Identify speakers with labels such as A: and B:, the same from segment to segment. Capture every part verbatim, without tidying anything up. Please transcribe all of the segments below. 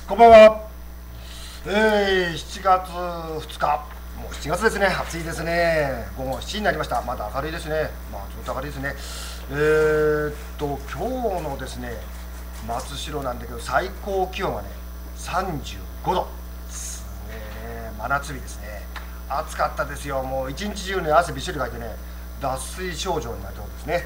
A: こんばんは。えー、しちがつふつか、もうしちがつですね。暑いですね。午後しちじになりました。まだ明るいですね。まあずっと明るいですね。えーっと今日のですね、松代なんだけど最高気温はねさんじゅうごど。すげえね、真夏日ですね。暑かったですよ。もう一日中ね汗びっしりかいてね、脱水症状になるところですね。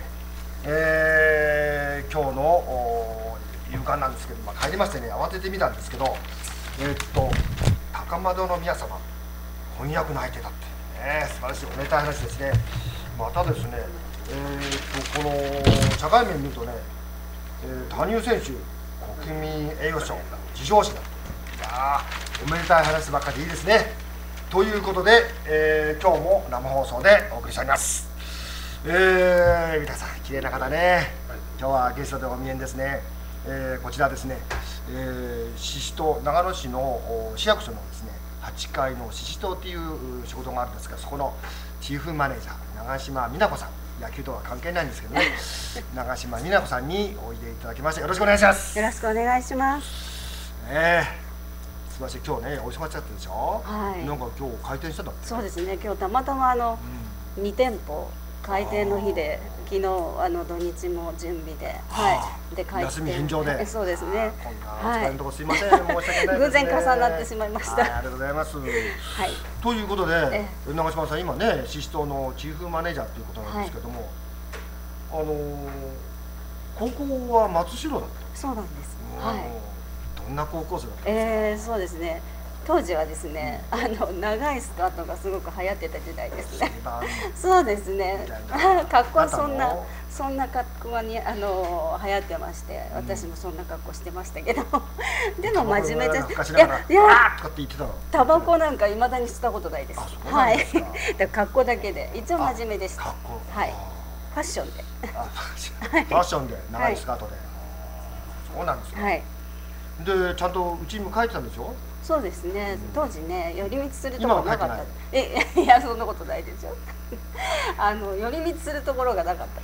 A: えー、今日の夕刊なんですけど、まあ、帰りましてね慌ててみたんですけど、えー、っと高円宮様翻訳の相手だってね、素晴らしいおめでたい話ですね。またですね、えー、っとこの社会面見るとね、えー、羽生選手国民栄誉賞受賞者だって、いやーおめでたい話ばっかりでいいですね。ということで、えー、今日も生放送でお送りしております。えー、皆さん綺麗な方ね、今日はゲストでお見えですね。えー、こちらですね、えー、ししとう長野市の市役所のですねはちかいのししとうっていう仕事があるんですが、そこのチーフマネージャー長島美奈子さん、野球とは関係ないんですけどね長島美奈子さんにおいでいただきまして、よろしくお願いします。
B: よろしくお願いします。
A: ね、素晴らしい。今日ねお忙しかったでしょ。
B: はい。
A: なんか今日開店したんだって。
B: そうですね。今日たまたまあの、うん、にてんぽ開店の日で、昨日あの土日も準備で、はい。で開
A: 休み返上で。
B: そうですね。
A: こんなお疲れのところすいません。申し訳ないですね。
B: 偶然重なってしまいました。
A: ありがとうございます。はい。ということで、長島さん今ねししとうのチーフマネージャーということなんですけども、あの高校は松代だった。
B: そうなんです。はい。
A: どんな高校生だったんですか。
B: ええ、そうですね。当時はですね、あの長いスカートがすごく流行ってた時代ですね。そうですね。格好はそんなそんな格好はにあの流行ってまして、私もそんな格好してましたけど、でも真面目じゃ、いやいや、タバコなんか未だに吸ったことないです。はい。だ格好だけで一応真面目でした。はい。ファッションで。
A: ファッションで長いスカートで。そうなんですよ。はい。でちゃんとうちにも帰ってたんでしょ。
B: そうですね。当時ね寄り道するところなかった。えいやそんなことないでしょ。あの寄り道するところがなかった。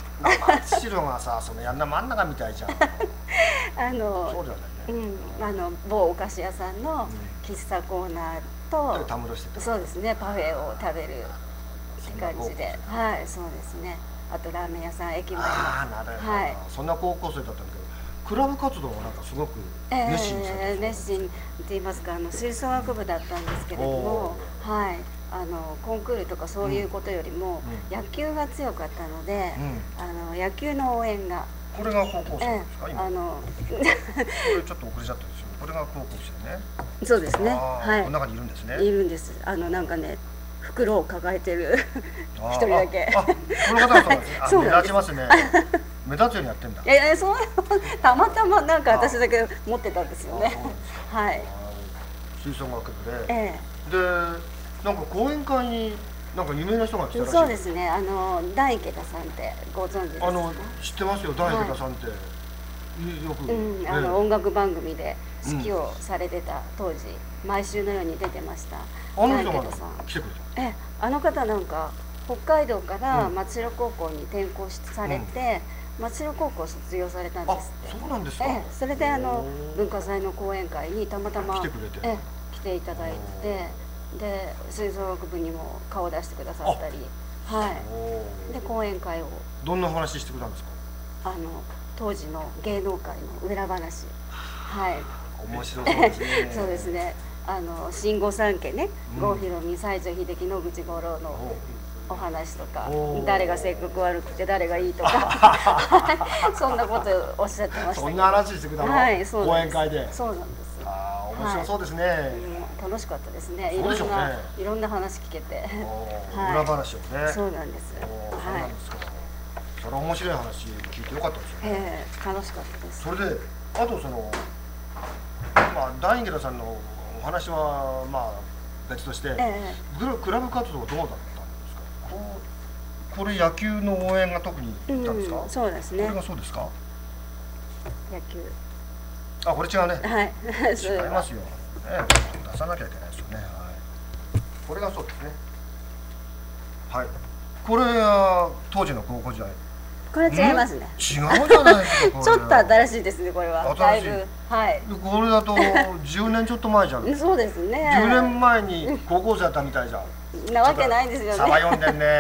A: 松代がさ、そのやんな真ん中みたいじゃん。
B: あのそうじゃないね。うん、あの某お菓子屋さんの喫茶コーナーと、
A: たむろしてた。
B: そうですね。パフェを食べるって感じで、はい、そうですね。あとラーメン屋さん駅前の。
A: ああ、なるほど。はい。そんな高校生だったんだけど。クラブ活動はなんかすごく熱心にされて、
B: えー、熱心って言いますか、あの吹奏楽部だったんですけれども、はい、あのコンクールとかそういうことよりも、うん、野球が強かったので、うん、あの野球の応援が。
A: これが高校生ですか、えー、今。あのこれちょっと遅れちゃったんですよ。これが高校生ね。
B: そうですね。はい。
A: この中にいるんですね。
B: いるんです。あのなんかね。袋を抱えてる一人だけ。
A: あ、この方がそうなんですね。あ、目立ちますね。目立つようにやってんだ。
B: いやいや、そうたまたまなんか私だけ持ってたんですよね。はい。
A: 吹奏楽部で。ええ。で、なんか講演会になんか有名な人が来たらしい。
B: そうですね。あの大池田さんってご存知ですか。
A: あの知ってますよ、大池田さんって。よく。
B: うん、あの音楽番組で指揮をされてた当時、毎週のように出てました。
A: あの人が来てくれた。
B: え、あの方なんか北海道から松代高校に転校されて、松代高校を卒業されたんですって。
A: そうなんですか。
B: え、それであの文化祭の講演会にたまたま
A: 来てくれて、
B: え、来ていただいて、で吹奏楽部にも顔を出してくださったり、はい。で講演会を。
A: どんな話してくれたんですか。
B: あの当時の芸能界の裏話。はい。
A: 面白そうですね。
B: そうですね。あの新御三家ね、郷ひろみ、西城秀樹、野口五郎のお話とか、誰が性格悪くて誰がいいとかそんなことをおっしゃってました。
A: そんな話してくれたの。はい、講演会で。
B: そうなんです。
A: ああ、面白そうですね。
B: 楽しかったですね。いろんないろんな話聞けて。
A: 裏話をね。
B: そうなんです。
A: そうなんですか。それ面白い話聞いてよかったですよね。
B: ええ、楽しかったです。
A: それであとそのまあ大池田さんのお話はまあ別として、ええ、クラブ活動どうだったんですか。こうこれ野球の応援が特にいったんですか。うん、
B: そうですね。
A: これがそうですか。
B: 野球。
A: あ、これ違うね。
B: はい。
A: 違いますよ。ね、出さなきゃいけないですよね。はい。これがそうですね。はい。これは当時の高校時代
B: これ違いますね。
A: 違うじゃないですか。
B: ちょっと新しいですね、これは。だいぶ。はい。
A: これだとじゅうねんちょっと前じゃん。
B: そうですね。
A: じゅうねんまえに高校生だったみたいじゃん。
B: なわけないんですよね。
A: サバ読んでんね。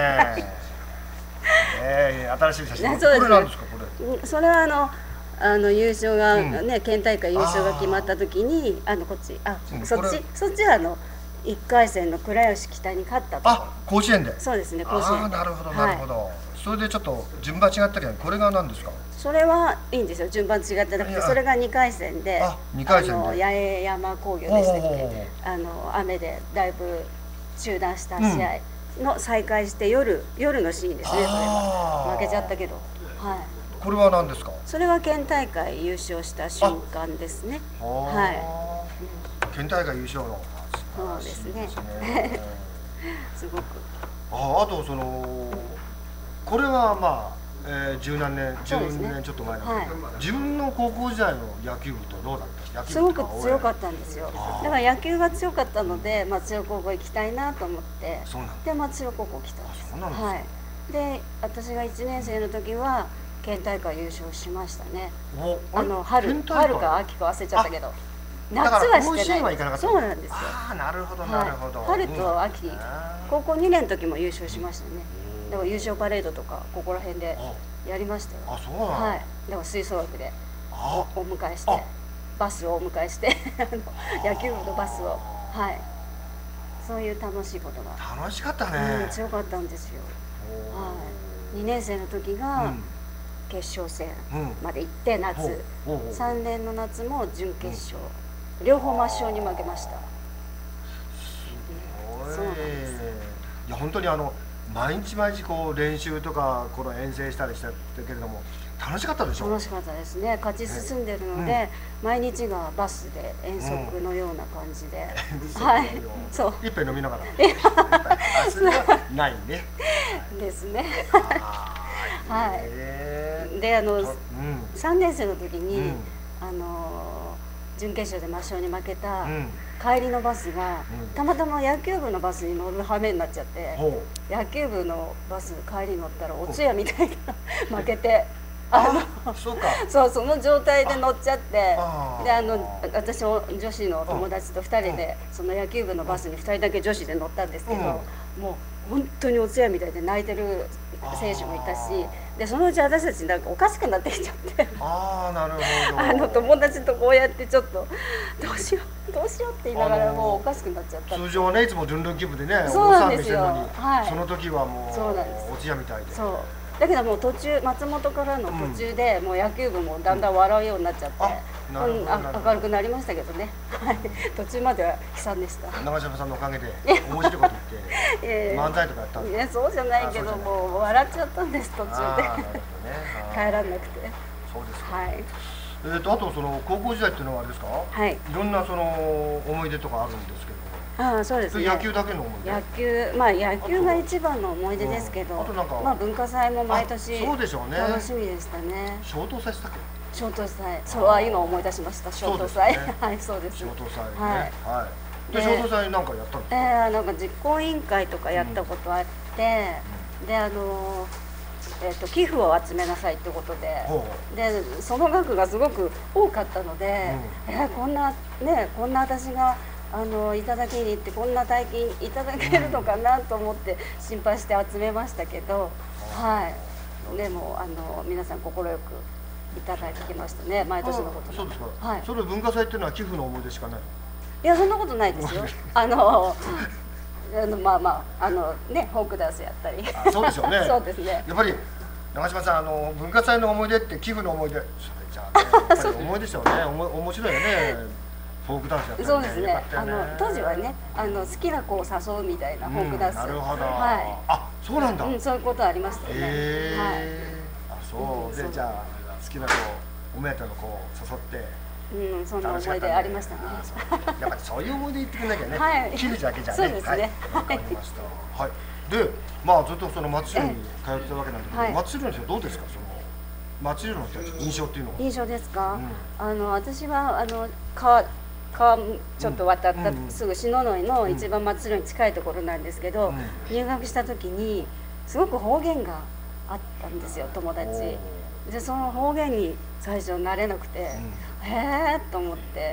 A: ええ、新しい写真。これなんですか、これ。
B: それはあの。あの優勝がね、県大会優勝が決まった時に、あのこっち、あ、そっち、そっちはあの一回戦の倉吉北に勝ったと。
A: あ、甲子園で。
B: そうですね、甲子園。
A: あ、なるほど、なるほど。それでちょっと順番違ったけど、これが何ですか。
B: それはいいんですよ、順番違ってなくて、それが二回戦で。
A: あ、二回戦で。
B: 八重山工業でしたっけ。あの雨でだいぶ中断した試合の再開して夜、夜のシーンですね。それは負けちゃったけど。はい。
A: これは何ですか。
B: それは県大会優勝した瞬間ですね。は
A: い。県大会優勝の。
B: そうですね。すごく。
A: あ、あとそのこれはまあ、えー、十何年、十年ちょっと前なんですけど、自分の高校時代の野球部とどうだった。
B: すごく強かったんですよ。だから野球が強かったので、松代高校行きたいなと思って。で、松代高校来たんです。はい。で、私が一年生の時は。県大会優勝しましたね。あの春、春か秋か忘れちゃったけど。夏はしてない。そうなんですよ。
A: ああ、なるほど、なるほど。
B: 春と秋、高校にねんの時も優勝しましたね。だから優勝パレードとか、ここら辺でやりましたよ。
A: あ、そうなの。
B: はい。だから吹奏楽で。お迎えして。バスをお迎えして、野球部のバスを。はい。そういう楽しいことが。
A: 楽しかったね。
B: 強かったんですよ。はい。にねん生の時が。決勝戦まで行って夏、さんねんの夏も準決勝、両方抹消に負けました。
A: そうなんです。いや本当にあの毎日毎日こう練習とかこの遠征したりしたけれども楽しかったでしょ。
B: 楽しかったですね。勝ち進んでるので、毎日がバスで遠足のような感じで、はい、そう。
A: 一杯飲みながら。あ、それはないね。
B: ですね。はい。で、あの、さんねん生の時に、あの準決勝で抹消に負けた帰りのバスがたまたま野球部のバスに乗る羽目になっちゃって、野球部のバス帰り乗ったらお通夜みたいな負けて。
A: あのそうか。
B: そうその状態で乗っちゃって、であの私女子の友達とふたりでその野球部のバスにふたりだけ女子で乗ったんですけど、もう本当にお通夜みたいで泣いてる選手もいたし、でそのうち私たちなんかおかしくなってきちゃって、
A: ああなるほど。
B: あの友達とこうやってちょっとどうしようどうしようって言いながらもうおかしくなっちゃった。
A: 通常はねいつもルンルン気分でね、
B: そうなんですよ。
A: はい。その時はもう
B: そうなんです。
A: お通夜みたいで。
B: そう。だけどもう途中松本からの途中でもう野球部もだんだん笑うようになっちゃって、うん、あ明るくなりましたけどね。途中までは悲惨でした。
A: 長嶋さんのおかげで面白いこと言って漫才とかやったんです。
B: ね、そうじゃないけどもう笑っちゃったんです途中で。帰らなくて。
A: そうですか。
B: はい。
A: えっとあとその高校時代っていうのはあれですか。はい。いろんなその思い出とかあるんですけど。
B: ああそうですね。
A: 野球だけの思い出。
B: 野球まあ野球が一番の思い出ですけど、まあ文化祭も毎年
A: そうでしょうね。
B: 楽しみでしたね。
A: 消灯祭したっけ？
B: 消灯祭。そうは今思い出しました。消灯祭。はいそうです。
A: 消灯祭ね。はい。で消灯祭なんかやったんですか？
B: ええなんか実行委員会とかやったことあって、であのえっと寄付を集めなさいってことで、でその額がすごく多かったので、えこんなねこんな私があのいただきに行ってこんな大金いただけるのかなと思って心配して集めましたけど、はい。でもあの皆さん快くいただきましたね、毎年のこと。
A: そうですか。はい。それ文化祭っていうのは寄付の思い出しかない。
B: いやそんなことないですよ。あの。あのまあまああのねフォークダンスやったり。
A: そうですよね。
B: そうですね。
A: やっぱり長嶋さんあの文化祭の思い出って寄付の思い出。それじゃあ、ね、やっぱり思い出ですよね。おも面白いよね。フォークダンスやったりね。
B: そうですね。あの当時はねあの好きな子を誘うみたいなフォークダンス。
A: なるほど。
B: はい。
A: あそうなんだ。
B: うんそういうことありましたね。はい。
A: あそうでじゃあ好きな子お目当ての子を誘って。
B: うん、そんな思い出ありましたね。
A: やっぱりそういう思い出言ってくれなきゃね。
B: はい。
A: 寄付だけじゃね。
B: そうですね。
A: わかりました。はい。で、まあずっとその松代に通ってたわけなんだけど、松代の人どうですか、その松代の人たち印象っていうのは。
B: 印象ですか。あの私はあの川川ちょっと渡ったすぐ篠ノ井の一番松代に近いところなんですけど、入学した時にすごく方言があったんですよ、友達で。その方言に最初慣れなくて、うん、へえと思って、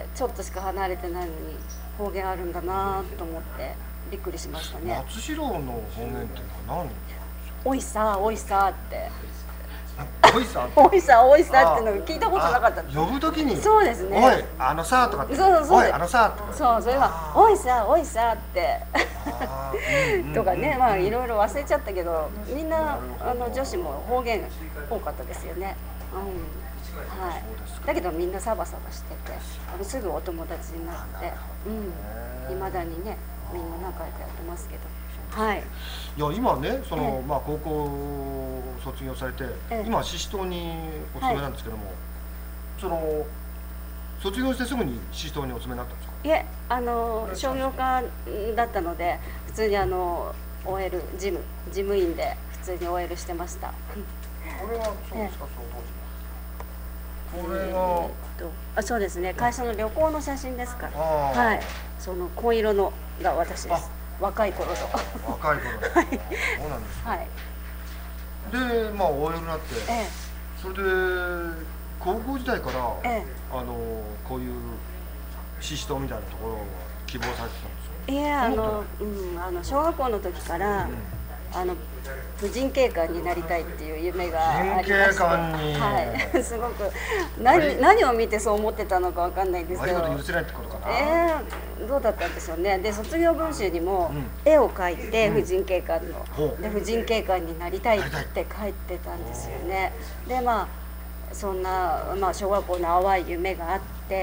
B: ちょっとしか離れてないのに方言あるんだなと思ってびっくりしましたね。
A: 松代の方言っていうのは何？
B: おいさおいさって
A: おいさ
B: おいさおいさっていうの聞いたことなかった。
A: 呼ぶときに
B: そうですね。
A: おいあのさとかって、
B: そうそうそう、
A: おいあのさとか、
B: そう、それはおいさおいさってとかね、まあいろいろ忘れちゃったけど、みんなあの女子も方言多かったですよね。うん、はい。だけどみんなサバサバしてて、あのすぐお友達になって、うん、未だにねみんな仲良くやってますけど。はい、
A: いや今ねその、ええ、まあ高校卒業されて、ええ、今ししとうにお勤めなんですけども、はい、その卒業してすぐにししとうにお勤めになったんですか？
B: いえ、あの商業科だったので普通にあの オーエル 事務事務員で普通に オーエル してました。こ
A: れはそうですか、
B: え
A: え、その当時はこれが、
B: えー、っとあそうですね、会社の旅行の写真ですから、はい、その紺色のが私です。若い頃と。
A: 若い頃。はい。そうなんですね。はい。で、まあ オーエル になって、ええ、それで高校時代から、ええ、あのこういうししとうみたいなところを希望されてたんですよ。
B: いや、あの、うん、あの小学校の時から、うん、あの婦人警官になりたいっていう夢がありまして、
A: 婦人警官に、
B: はい、すごく何何を見てそう思ってたのかわかんないんですけど、
A: 悪いこと許せないってことかな。
B: えー、どうだったんでしょうね。で卒業文集にも絵を描いて、うん、婦人警官の、うん、で婦人警官になりたいって書いてたんですよね。でまあそんな、まあ、小学校の淡い夢があって、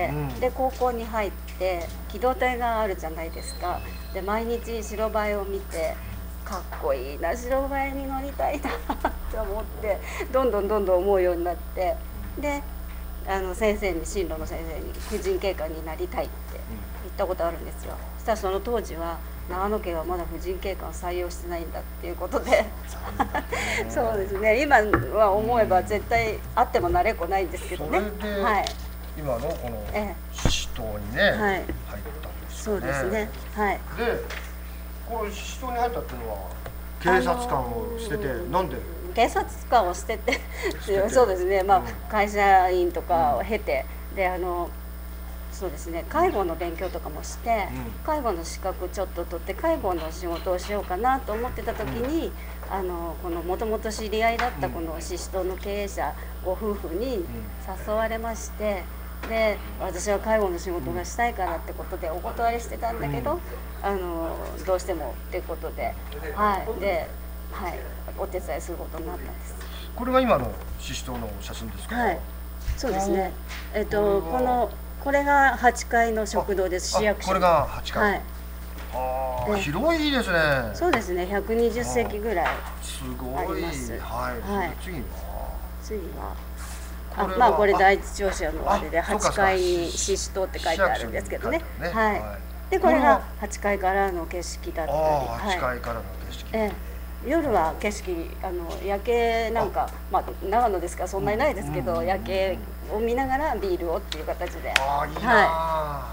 B: うん、で高校に入って機動隊があるじゃないですか。で毎日白バイを見て、かっこいいな、白バイに乗りたいなと思ってどんどんどんどん思うようになって、であの先生に進路の先生に婦人警官になりたいって言ったことあるんですよ。そしたらその当時は長野県はまだ婦人警官を採用してないんだっていうことでそうですね、今は思えば絶対あってもなれっこないんですけどね。
A: それで、はい、今のこのししとうにね、はい、入ったんですよね。そうですね、はい。でこのししとうに入ったっていうのは警察官を捨てて、なんで
B: 警察官を捨ててそうですね、まあ、うん、会社員とかを経て、うん、であのそうですね、介護の勉強とかもして、うん、介護の資格ちょっと取って介護の仕事をしようかなと思ってた時に、うん、あのこのもともと知り合いだったこのししとうの経営者ご夫婦に誘われまして、で私は介護の仕事がしたいからってことでお断りしてたんだけど、うん、あのどうしてもっていうことで、はいで、はい、お手伝いすることになったんです。
A: これが今のししとうの写真ですか？
B: はい、そうですね。えっとこのこれがはちかいの食堂です。市役所。
A: これがはちかい。はい。ああ、広いですね。
B: そうですね、ひゃくにじゅっせきぐらいあります。
A: はい。はい。次は
B: 次はあ、まあこれ第一庁舎のあれではちかいにししとうって書いてあるんですけどね。はい。でこれがはちかいからの景色だったり。
A: はちかいからの景色。
B: ええ。夜は景色、あの夜景なんか、まあ長野ですからそんなにないですけど、夜景を見ながらビールをっていう形で。
A: ああ、いいな。はい。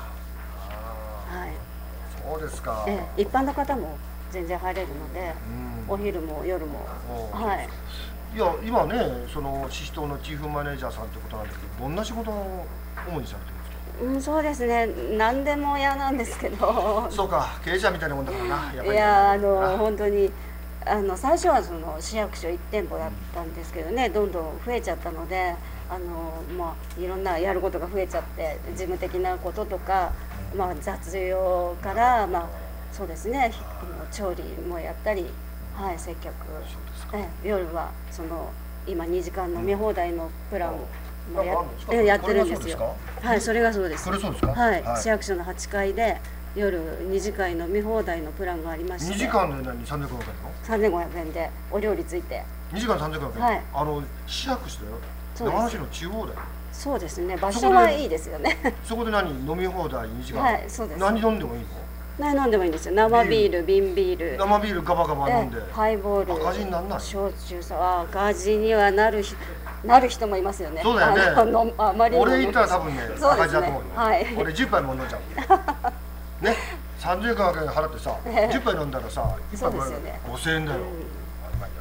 B: そう
A: ですか。
B: ええ、一般の方も全然入れるので、お昼も夜も。はい。
A: いや今ね、そのししとうのチーフマネージャーさんってことなんだけど、どんな仕事を主にされてるんですか？
B: うん、そうですね、何でも嫌なんですけど。
A: そうか、経営者みたいなもんだからな。やっぱり
B: いや、あの本当に。あの最初はその市役所いってんぽだったんですけどね、どんどん増えちゃったので、あの、まあ、いろんなやることが増えちゃって事務的なこととか、まあ、雑用から、まあ、そうですね、調理もやったり、はい、接客、え夜はその今にじかん飲み放題のプランも や, やってるんですよ。はい、それがそうです。
A: これそうですか？
B: はい、はい、市役所のはちかいで夜にじかん飲み放題のプランがありまして、
A: にじかんで何さんぜんごひゃくえんの？
B: さんぜんごひゃくえんでお料理ついて
A: にじかんさんぜんごひゃくえん、はい、あの市役所だよ、長野市の中央だよ。
B: そうですね、場所はいいですよね。
A: そこで何飲み放題にじかん、
B: はい、そうです。
A: 何飲んでもいいの？
B: 何飲んでもいいんですよ。生ビール、瓶ビール、
A: 生ビールガバガバ飲んで、
B: ハイボール、
A: 赤字にならない？
B: 焼酎さ、赤字にはなるなる人もいますよね。
A: そうだよね。
B: あまり
A: 俺行ったら多分ね、赤字だと思うよ。はい。俺じゅっぱいも飲んじゃう。ね。さんじゅうえん払ってさ、じゅっぱい飲んだらさ、ごせんえんだよ。そ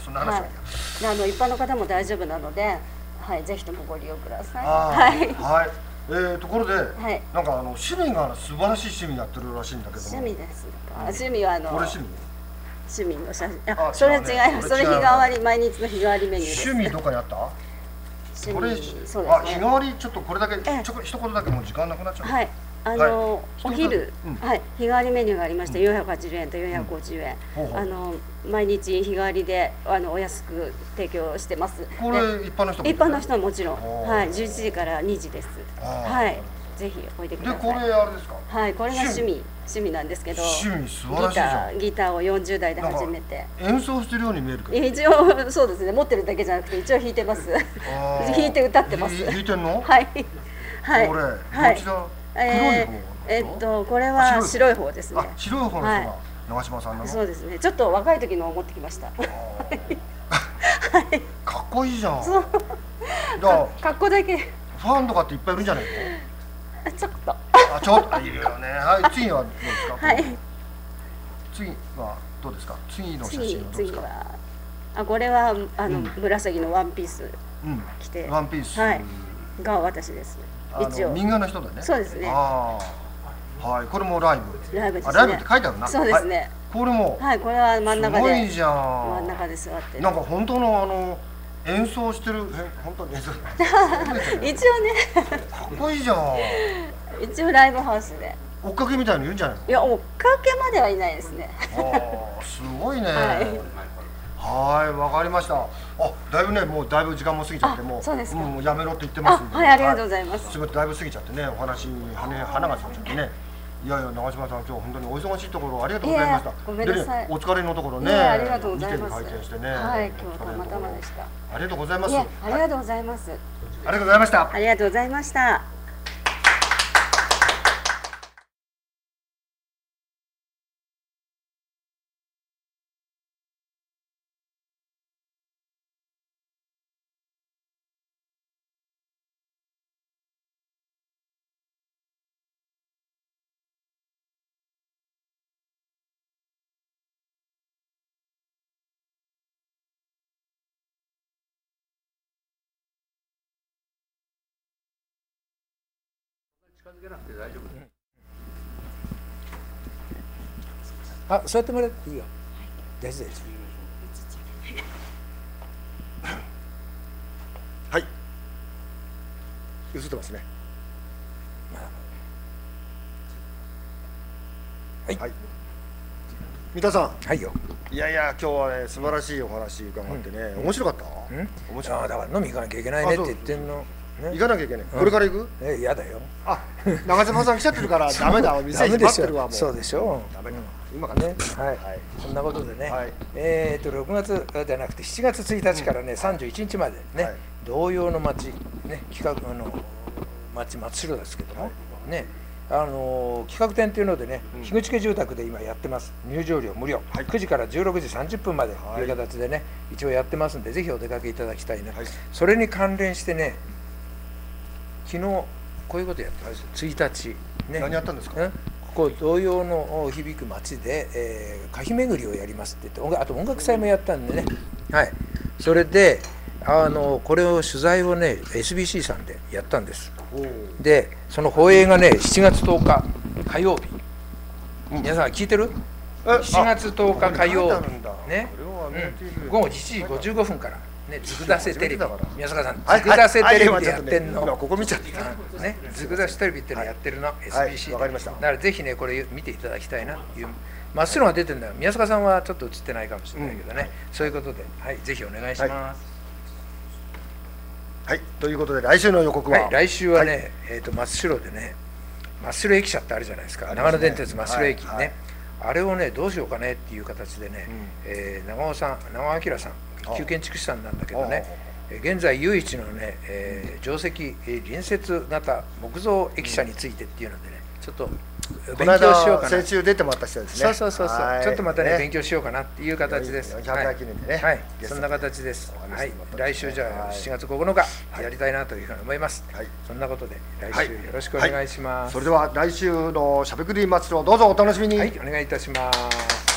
A: そんな話はいいや。
B: あの一般の方も大丈夫なので、はい、ぜひともご利用ください。
A: は
B: はい。
A: はい。えー、ところで、
B: はい、
A: なんかあの趣味が素晴らしい趣味やってるらしいんだけども。
B: 趣味ですか。趣味はあの。
A: これ趣味？
B: 趣味の写真。あ、それ違います。それ日替わり、毎日の日替わりメニューです。
A: 趣味どこにあった？これ、そうですね。あ、日替わりちょっとこれだけちょこ一言だけもう時間なくなっちゃう。
B: はい。あのお昼、はい、日替わりメニューがありましてよんひゃくはちじゅうえんとよんひゃくごじゅうえん、あの毎日日替わりであのお安く提供してます。
A: これ一般の人も？
B: 一般の人はもちろん、はい、じゅういちじからにじです。はい、ぜひおいでください。
A: でこれあれですか？
B: はい、これが趣味趣味なんですけど、
A: 趣味素晴らしいじゃん。
B: ギターギターをよんじゅうだいで始めて
A: 演奏してるように見えるけど。
B: 一応そうですね、持ってるだけじゃなくて一応弾いてます。弾いて歌ってます。
A: 弾いてんの？
B: はいはい。
A: これどちら？黒い方？
B: えっとこれは白い方ですね。
A: 白い方の人が長嶋さんなの？
B: そうですね。ちょっと若い時のを持ってきました。はい。
A: かっこいいじゃん。
B: そう。かっこだけ。
A: ファンとかっていっぱいいるんじゃない
B: の？ちょっと。
A: あ、ちょっといるよね。はい、次はどうですか？はい。次はどうですか？次の写真はどうですか？
B: あ、これはあの紫のワンピース着て。
A: ワンピース。
B: はい。が私です。
A: 一応。民間の人だね。
B: そうですね。
A: ああ。はい、これもライブ。
B: ライブですね。
A: ライブって書いてあるな。
B: そうですね。
A: これも。
B: はい、これは真ん中で。
A: すごいじゃん。
B: 真ん中で座って。
A: なんか本当のあの演奏してる、本当に演奏。
B: 一応ね。
A: かっこいいじゃん。
B: 一応ライブハウスで。
A: 追っかけみたいに言うんじゃないの？
B: いや、追っかけまではいないですね。
A: ああ、すごいね。はい、わかりました。あ、だいぶね、もうだいぶ時間も過ぎちゃって、もう、
B: そうですか。
A: もうやめろって言ってますんで。
B: はい、ありがとうございます。
A: すごいだいぶ過ぎちゃってね、お話に花が咲いちゃってね。いやいや、長嶋さん、今日本当にお忙しいところありがとうございました。
B: ごめんなさい。
A: お疲れのところね。
B: ありがとうございます。
A: にてん開店してね。
B: はい、今日たまたまでした。
A: ありがとうございます。
B: ありがとうございます。
A: ありがとうございました。
B: ありがとうございました。
C: 近づけなくて大丈夫ね。あ、座ってもらっていいよ。大丈夫です。
A: はい。映ってますね。
C: はい。
A: はい。三田さん。
C: はいよ。
A: いやいや、今日はね、素晴らしいお話伺ってね、面白かった。
C: うん。面白い。ああ、だから飲み行かなきゃいけないねって言ってんの。
A: 行かなきゃいけない。これから行く？
C: え、嫌だよ。
A: あ、長嶋さん来ちゃってるからダメだ。店閉まってるわもう。
C: そうでしょう。
A: ダメだ。今からね。
C: はい。そんなことでね。えっとろくがつじゃなくてしちがつついたちからねさんじゅういちにちまでね、童謡の街ね企画あの街松代ですけどもね。あの企画展というのでね、樋口家住宅で今やってます。入場料無料、はい、くじからじゅうろくじさんじゅっぷんまでという形でね、一応やってますんで、ぜひお出かけいただきたいな、はい、それに関連してね、昨日こういうことやってます。ついたち、
A: ね、何やったんですか？
C: ここ童謡の響く街で、えー、歌碑巡りをやりますって言って、あと音楽祭もやったんでね、はい、それであのこれを取材をね エスビーシー さんでやったんです。でその放映がねしちがつとおか火曜日、皆さん聞いてる？しちがつとおか火曜日ね、うん、ごごしちじごじゅうごふんからね、ずくだせテレビ、宮坂さん、ずくだせテレビでやってんの。
A: ここ見ちゃった
C: ね、ずくだせテレビってのやってるの、エスビーシー で。だからぜひね、これ見ていただきたいなっていう。真っ白が出てるんだよ。宮坂さんはちょっと映ってないかもしれないけどね、そういうことで、はい、ぜひお願いします。
A: はい、ということで来週の予告は、
C: はい、来週はね、はい、えっと真っ白でね、真っ白駅舎ってあるじゃないですか、長野電鉄真っ白駅ね、はいはい、あれをねどうしようかねっていう形でね、うん、えー、長尾さん、長尾明さん、旧建築士さんなんだけどね、現在唯一のね、えー、定石、えー、隣接型木造駅舎についてっていうのでね、ちょっと勉強しようかな。
A: 先週出てもらった人ですね。
C: そうそうそうそう。ちょっとまたね勉強しようかなっていう形です。
A: よんひゃくかい記念でね。
C: はい。そんな形です。はい。来週じゃあしちがつここのかやりたいなというふうに思います。はい。そんなことで来週よろしくお願いします。
A: それでは来週のしゃべくり祭りをどうぞお楽しみに。
C: はい。お願いいたします。